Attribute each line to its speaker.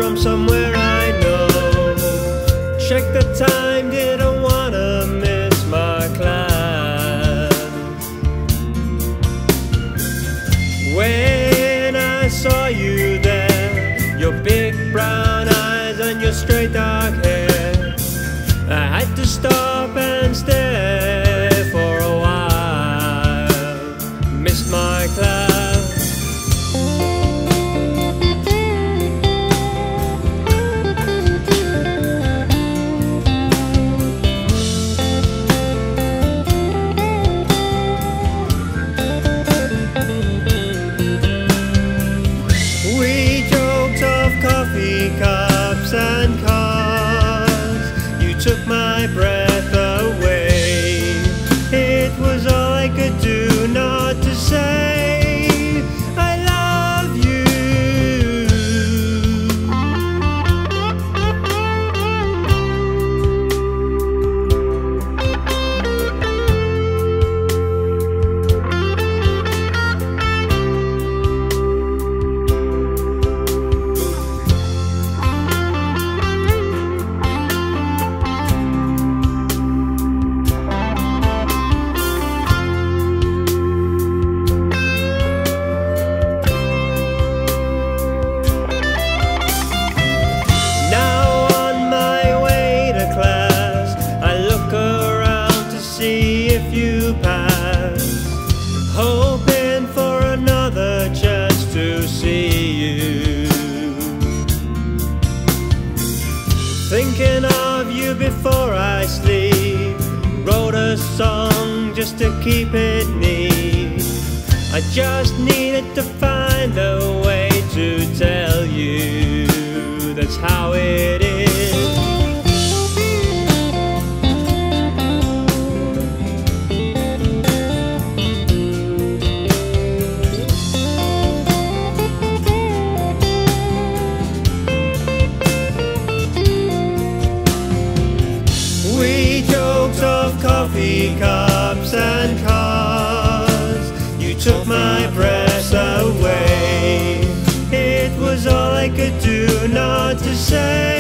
Speaker 1: from somewhere I know. Check the time, didn't wanna miss my class. When I saw you there, your big brown eyes and your straight dark hair, I had to stop and stare for a while. Missed my class. Coffee cups and cars, you took my breath away. It was all I could do not to say I love you. If you pass, hoping for another chance to see you, thinking of you before I sleep, wrote a song just to keep it neat. I just needed to find a way to tell you that's how it is. Coffee cups and cars, you took my breath away. It was all I could do not to say